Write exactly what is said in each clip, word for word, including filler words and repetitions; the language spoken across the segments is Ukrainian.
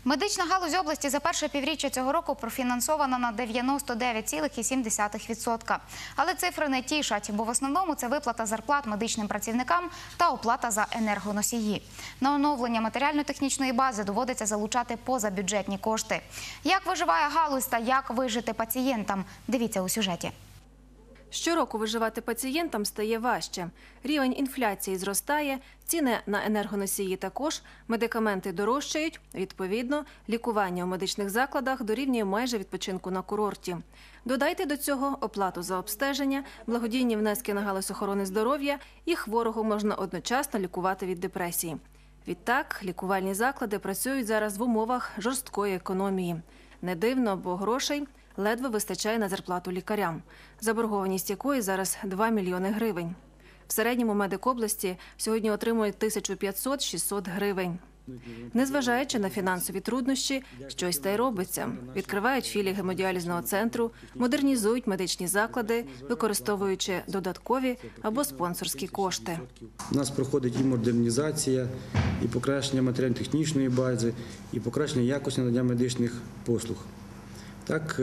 Медична галузь області за перше півріччя цього року профінансована на дев'яносто дев'ять цілих сім десятих відсотка. Але цифри не тішать, бо в основному це виплата зарплат медичним працівникам та оплата за енергоносії. На оновлення матеріально-технічної бази доводиться залучати позабюджетні кошти. Як виживає галузь та як вижити пацієнтам? Дивіться у сюжеті. Щороку виживати пацієнтам стає важче. Рівень інфляції зростає, ціни на енергоносії також, медикаменти дорожчають, відповідно, лікування у медичних закладах дорівнює майже відпочинку на курорті. Додайте до цього оплату за обстеження, благодійні внески на галузь охорони здоров'я і хворого можна одночасно лікувати від депресії. Відтак, лікувальні заклади працюють зараз в умовах жорсткої економії. Не дивно, бо грошей ледве вистачає на зарплату лікарям, заборгованість якої зараз два мільйони гривень. В середньому медик області сьогодні отримує тисячу п'ятсот - шістсот гривень. Незважаючи на фінансові труднощі, щось та й робиться. Відкривають філії гемодіалізного центру, модернізують медичні заклади, використовуючи додаткові або спонсорські кошти. У нас проходить і модернізація, і покращення матеріально-технічної бази, і покращення якості надання медичних послуг. Так,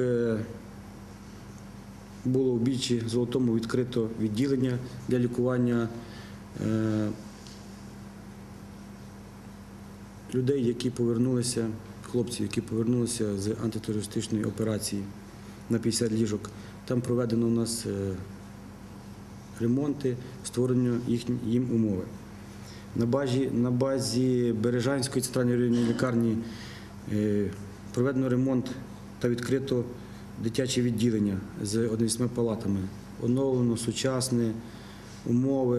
було в Бічі Золотому відкрито відділення для лікування людей, які повернулися, хлопців, які повернулися з антитерористичної операції на п'ятдесят ліжок. Там проведено у нас ремонти, створено їм умови. На базі, на базі Бережанської центральної районної лікарні проведено ремонт та відкрито дитяче відділення з одинадцятьма палатами. Оновлено, сучасні умови.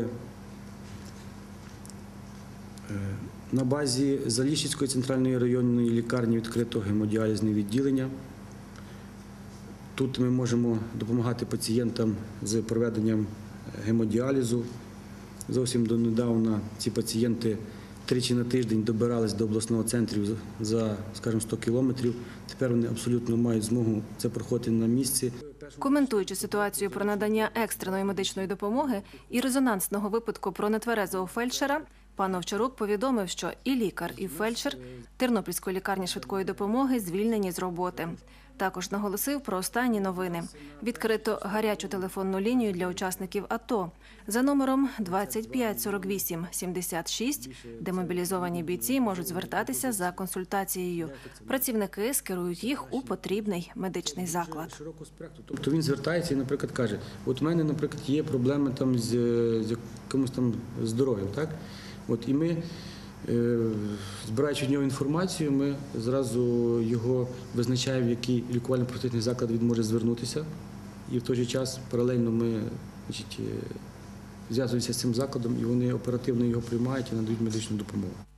На базі Заліщицької центральної районної лікарні відкрито гемодіалізне відділення. Тут ми можемо допомагати пацієнтам з проведенням гемодіалізу. Зовсім донедавна ці пацієнти тричі на тиждень добирались до обласного центру за, скажімо, сто кілометрів. Тепер вони абсолютно мають змогу це проходити на місці. Коментуючи ситуацію про надання екстреної медичної допомоги і резонансного випадку про нетверезого фельдшера, пан Овчарук повідомив, що і лікар, і фельдшер Тернопільської лікарні швидкої допомоги звільнені з роботи. Також наголосив про останні новини. Відкрито гарячу телефонну лінію для учасників АТО за номером двадцять п'ять сорок вісім сімдесят шість, де мобілізовані бійці можуть звертатися за консультацією. Працівники скерують їх у потрібний медичний заклад. Тобто він звертається і, наприклад, каже, от у мене, наприклад, є проблеми там з, з якимось там здоров'ям, так? От і ми, збираючи від нього інформацію, ми зразу його визначаємо, в який лікувально-профілактичний заклад він може звернутися. І в той же час паралельно ми, значить, зв'язуємося з цим закладом, і вони оперативно його приймають і надають медичну допомогу.